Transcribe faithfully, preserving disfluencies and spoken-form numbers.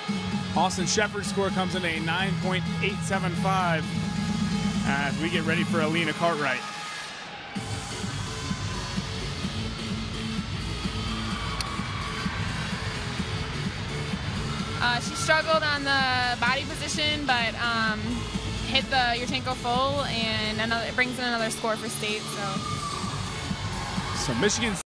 Austin Shepard's score comes in a nine point eight seven five as we get ready for Alina Cartwright. Uh, she struggled on the body position, but um, hit the Yurchenko full, and another, it brings in another score for state. So, So Michigan